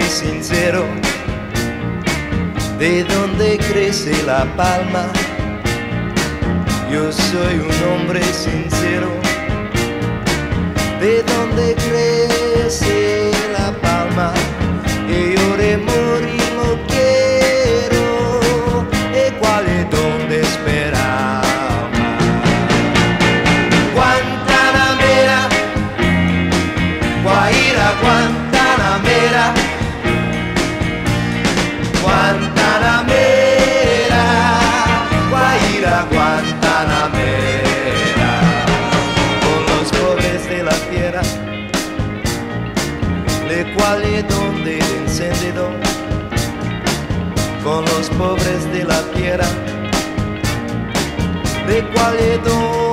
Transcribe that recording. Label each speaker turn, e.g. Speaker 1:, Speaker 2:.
Speaker 1: sincero, de donde crece la palma. Yo soy un hombre sincero, de donde crece la palma. E io de morir lo quiero, e qual è donde sperava. Guantanamera, Guaira, Guantanamera, Guantanamera, Guaira, Guantanamera. Con los pobres de la tierra, le quali donde el encendido. Con los pobres de la tierra, le quali donde